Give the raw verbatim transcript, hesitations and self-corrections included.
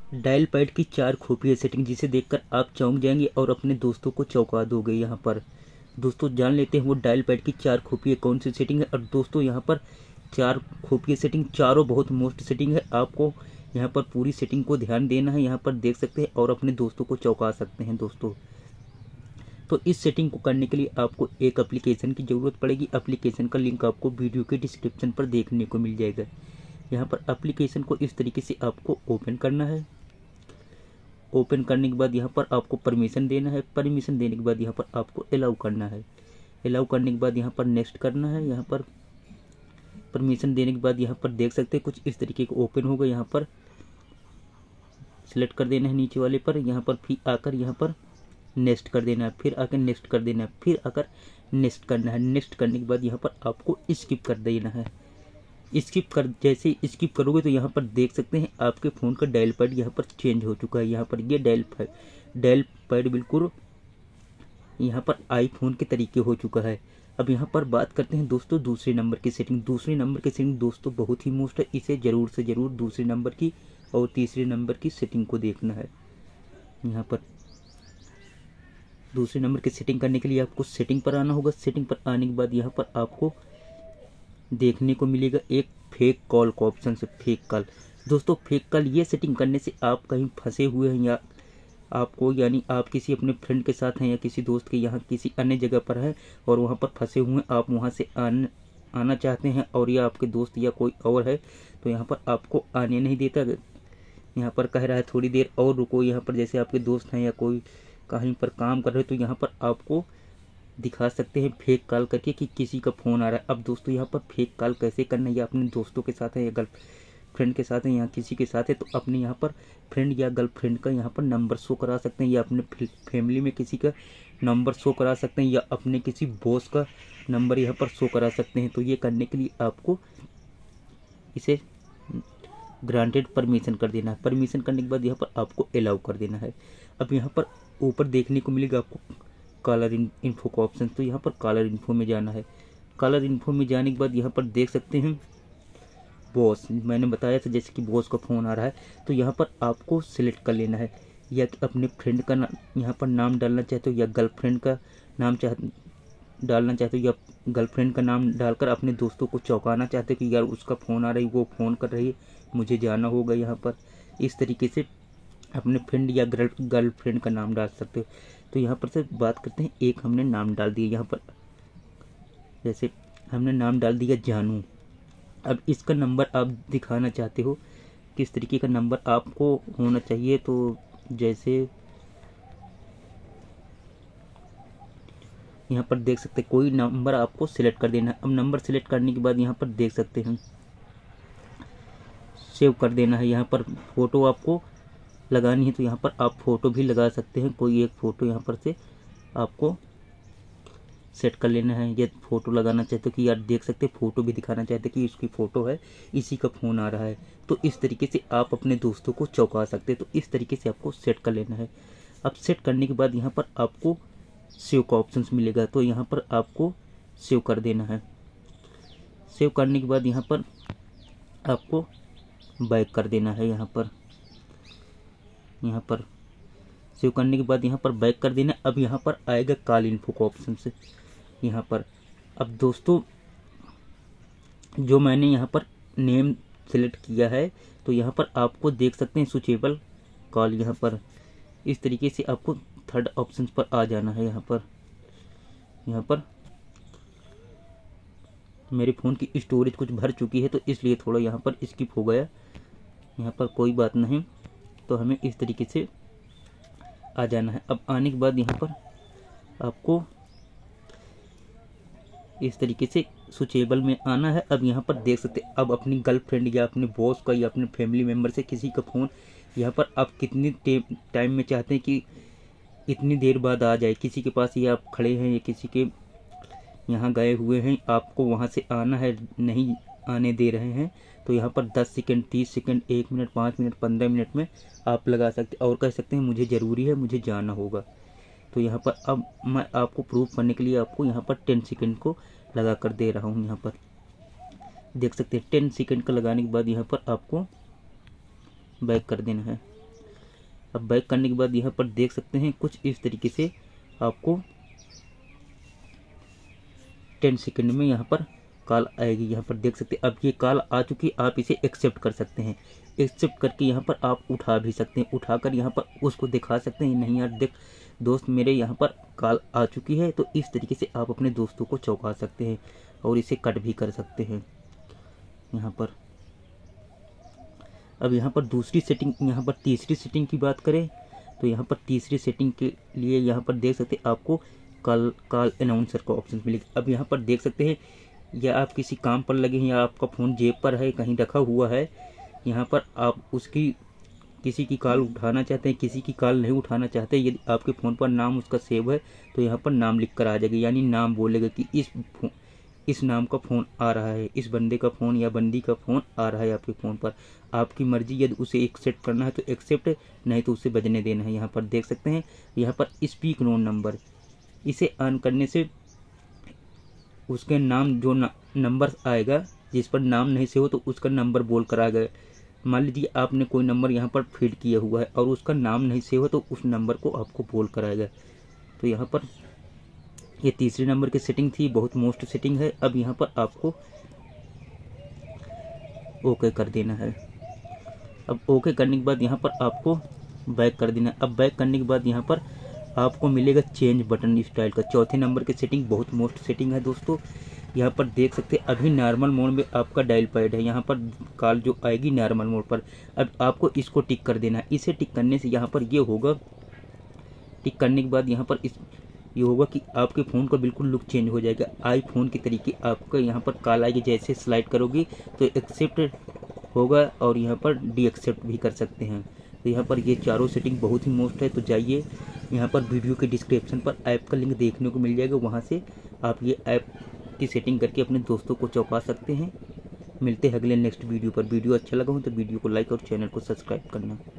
Dial pad की चार खुफिया सेटिंग जिसे देखकर आप चौंक जाएंगे और अपने दोस्तों को चौंका दोगे। यहाँ पर दोस्तों जान लेते हैं वो डायल पैड की चार खुफिया कौन सी सेटिंग है। और दोस्तों यहाँ पर चार खुफिया सेटिंग चारों बहुत मोस्ट सेटिंग है। आपको यहाँ पर पूरी सेटिंग को ध्यान देना है। यहाँ पर देख सकते हैं और अपने दोस्तों को चौंका सकते हैं दोस्तों। तो इस सेटिंग को करने के लिए आपको एक एप्लीकेशन की ज़रूरत पड़ेगी। एप्लीकेशन का लिंक आपको वीडियो के डिस्क्रिप्शन पर देखने को मिल जाएगा। यहाँ पर एप्लीकेशन को इस तरीके से आपको ओपन करना है। ओपन करने के बाद यहाँ पर आपको परमिशन देना है। परमिशन देने के बाद यहाँ पर आपको अलाउ करना है। अलाउ करने के बाद यहाँ पर नेक्स्ट करना है। यहाँ पर परमिशन देने के बाद यहाँ पर देख सकते हैं कुछ इस तरीके का ओपन होगा। यहाँ पर सिलेक्ट कर देना है नीचे वाले पर। यहाँ पर फिर आकर यहाँ पर नेक्स्ट कर देना है। फिर आकर नेक्स्ट कर देना है। फिर आकर नेक्स्ट करना है। नेक्स्ट करने के बाद यहाँ पर आपको स्किप कर देना है। स्किप कर जैसे स्किप करोगे तो यहाँ पर देख सकते हैं आपके फ़ोन का डायल पैड यहाँ पर चेंज हो चुका है। यहाँ पर ये डायल पैड डायल पैड बिल्कुल यहाँ पर आईफोन के तरीके हो चुका है। अब यहाँ पर बात करते हैं दोस्तों दूसरे नंबर की सेटिंग। दूसरे नंबर की सेटिंग दोस्तों बहुत ही मोस्ट है। इसे ज़रूर से ज़रूर दूसरे नंबर की और तीसरे नंबर की सेटिंग को देखना है। यहाँ पर दूसरे नंबर की सेटिंग करने के लिए आपको सेटिंग पर आना होगा। सेटिंग पर आने के बाद यहाँ पर आपको देखने को मिलेगा एक फेक कॉल का ऑप्शन से फेक कॉल। दोस्तों फेक कॉल ये सेटिंग करने से आप कहीं फंसे हुए हैं या आपको यानी आप किसी अपने फ्रेंड के साथ हैं या किसी दोस्त के यहाँ किसी अन्य जगह पर हैं और वहाँ पर फंसे हुए हैं, आप वहाँ से आन, आना चाहते हैं और या आपके दोस्त या कोई और है तो यहाँ पर आपको आने नहीं देता। यहाँ पर कह रहा है थोड़ी देर और रुको। यहाँ पर जैसे आपके दोस्त हैं या कोई कहीं पर काम कर रहे तो यहाँ पर आपको दिखा सकते हैं फेक कॉल करके कि किसी का फ़ोन आ रहा है। अब दोस्तों यहाँ पर फेक कॉल कैसे करना है, या अपने दोस्तों के साथ है या गर्लफ्रेंड के साथ है या किसी के साथ है तो अपने यहाँ पर फ्रेंड या गर्लफ्रेंड का यहाँ पर नंबर शो करा सकते हैं या अपने फैमिली में किसी का नंबर शो करा सकते हैं या अपने किसी बॉस का नंबर यहाँ पर शो करा सकते हैं। तो ये करने के लिए आपको इसे ग्रांटेड परमिशन कर देना है। परमिशन करने के बाद यहाँ पर आपको अलाउ कर देना है। अब यहाँ पर ऊपर देखने को मिलेगा आपको कॉलर इन्फो का ऑप्शन। तो यहाँ पर कॉलर इन्फो में जाना है। कॉलर इन्फो में जाने के बाद यहाँ पर देख सकते हैं बॉस, मैंने बताया था जैसे कि बॉस का फ़ोन आ रहा है तो यहाँ पर आपको सिलेक्ट कर लेना है। या अपने फ्रेंड का नाम यहाँ पर नाम डालना चाहते हो या गर्लफ्रेंड का नाम चाह डालना चाहते हो या गर्लफ्रेंड का नाम डालकर अपने दोस्तों को चौंकाना चाहते हो कि यार उसका फ़ोन आ रही है, वो फ़ोन कर रही है, मुझे जाना होगा यहाँ पर। इस तरीके से अपने फ्रेंड या गर्ल गर्लफ्रेंड का नाम डाल सकते हो। तो यहाँ पर से बात करते हैं, एक हमने नाम डाल दिया यहाँ पर, जैसे हमने नाम डाल दिया जानू। अब इसका नंबर आप दिखाना चाहते हो किस तरीके का नंबर आपको होना चाहिए। तो जैसे यहाँ पर देख सकते हैं कोई नंबर आपको सिलेक्ट कर देना है। अब नंबर सिलेक्ट करने के बाद यहाँ पर देख सकते हैं सेव कर देना है। यहाँ पर फ़ोटो आपको लगानी है तो यहाँ पर आप फ़ोटो भी लगा सकते हैं। कोई एक फ़ोटो यहाँ पर से आपको सेट कर लेना है। ये फ़ोटो लगाना चाहते हो कि यार देख सकते फ़ोटो भी दिखाना चाहते कि इसकी फ़ोटो है, इसी का फ़ोन आ रहा है, तो इस तरीके से आप अपने दोस्तों को चौंका सकते हैं। तो इस तरीके से आपको सेट कर लेना है। अब सेट करने के बाद यहाँ पर आपको सेव का ऑप्शन मिलेगा तो यहाँ पर आपको सेव कर देना है। सेव करने के बाद यहाँ पर आपको बैक कर देना है। यहाँ पर यहाँ पर सेव करने के बाद यहाँ पर बैक कर देना। अब यहाँ पर आएगा कॉल इन्फो का ऑप्शन से यहाँ पर। अब दोस्तों जो मैंने यहाँ पर नेम सेलेक्ट किया है तो यहाँ पर आपको देख सकते हैं स्विचेबल कॉल। यहाँ पर इस तरीके से आपको थर्ड ऑप्शन पर आ जाना है। यहाँ पर यहाँ पर मेरे फ़ोन की स्टोरेज कुछ भर चुकी है तो इसलिए थोड़ा यहाँ पर स्किप हो गया। यहाँ पर कोई बात नहीं, तो हमें इस तरीके से आ जाना है। अब आने के बाद यहाँ पर आपको इस तरीके से स्विचेबल में आना है। अब यहाँ पर देख सकते हैं अब अपनी गर्लफ्रेंड या अपने बॉस का या अपने फैमिली मेम्बर से किसी का फ़ोन यहाँ पर आप कितनी टाइम में चाहते हैं कि इतनी देर बाद आ जाए। किसी के पास ये आप खड़े हैं या किसी के यहाँ गए हुए हैं, आपको वहाँ से आना है, नहीं आने दे रहे हैं तो यहाँ पर दस सेकंड, तीस सेकंड, एक मिनट, पाँच मिनट, पंद्रह मिनट में आप लगा सकते और कह सकते हैं मुझे ज़रूरी है, मुझे जाना होगा। तो यहाँ पर अब मैं आपको प्रूफ करने के लिए आपको यहाँ पर टेन सेकंड को लगा कर दे रहा हूँ। यहाँ पर देख सकते हैं टेन सेकंड का लगाने के बाद यहाँ पर आपको बैक कर देना है। अब बैक करने के बाद यहाँ पर देख सकते हैं कुछ इस तरीके से आपको टेन सेकंड में यहाँ पर कॉल आएगी। यहाँ पर देख सकते हैं अब ये कॉल आ चुकी, आप इसे एक्सेप्ट कर सकते हैं। एक्सेप्ट करके यहाँ पर आप उठा भी सकते हैं, उठाकर यहाँ पर उसको दिखा सकते हैं, नहीं यार देख दोस्त मेरे यहाँ पर कॉल आ चुकी है। तो इस तरीके से आप अपने दोस्तों को चौंका सकते हैं और इसे कट भी कर सकते हैं यहाँ पर। अब यहाँ पर दूसरी सेटिंग, यहाँ पर तीसरी सेटिंग की बात करें तो यहाँ पर तीसरी सेटिंग के लिए यहाँ पर देख सकते हैं आपको कॉल कॉल अनाउंसर का ऑप्शन मिलेगा। अब यहाँ पर देख सकते हैं या आप किसी काम पर लगे हैं या आपका फ़ोन जेब पर है, कहीं रखा हुआ है, यहाँ पर आप उसकी किसी की कॉल उठाना चाहते हैं, किसी की कॉल नहीं उठाना चाहते, यदि आपके फ़ोन पर नाम उसका सेव है तो यहाँ पर नाम लिख कर आ जाएगा, यानी नाम बोलेगा कि इस इस नाम का फ़ोन आ रहा है, इस बंदे का फ़ोन या बंदी का फ़ोन आ रहा है आपके फ़ोन पर। आपकी मर्जी, यदि उसे एक्सेप्ट करना है तो एक्सेप्ट, नहीं तो उसे बजने देना है। यहाँ पर देख सकते हैं यहाँ पर स्पीक नोन नंबर, इसे ऑन करने से उसके नाम जो नंबर आएगा जिस पर नाम नहीं से हो तो उसका नंबर बोल कर आ गए। मान लीजिए आपने कोई नंबर यहाँ पर फीड किया हुआ है और उसका नाम नहीं से हो तो उस नंबर को आपको बोल कर आएगा। तो यहाँ पर ये तीसरे नंबर की सेटिंग थी, बहुत मोस्ट सेटिंग है। अब यहाँ पर आपको ओके कर देना है। अब ओके करने के बाद यहाँ पर आपको बैक कर देना है। अब बैक करने के बाद यहाँ पर आपको मिलेगा चेंज बटन स्टाइल का, चौथे नंबर की सेटिंग, बहुत मोस्ट सेटिंग है दोस्तों। यहाँ पर देख सकते हैं अभी नॉर्मल मोड में आपका डायल पैड है, यहाँ पर कॉल जो आएगी नॉर्मल मोड पर। अब आपको इसको टिक कर देना है। इसे टिक करने से यहाँ पर ये होगा, टिक करने के बाद यहाँ पर इस ये होगा कि आपके फ़ोन का बिल्कुल लुक चेंज हो जाएगा, आईफोन की तरीके आपका यहाँ पर कॉल आएगी। जैसे स्लाइड करोगे तो एक्सेप्ट होगा और यहाँ पर डी एक्सेप्ट भी कर सकते हैं। तो यहाँ पर ये चारों सेटिंग बहुत ही मोस्ट है। तो जाइए यहाँ पर वीडियो के डिस्क्रिप्शन पर ऐप का लिंक देखने को मिल जाएगा, वहाँ से आप ये ऐप की सेटिंग करके अपने दोस्तों को चौंका सकते हैं। मिलते हैं अगले नेक्स्ट वीडियो पर। वीडियो अच्छा लगा हो तो वीडियो को लाइक और चैनल को सब्सक्राइब करना।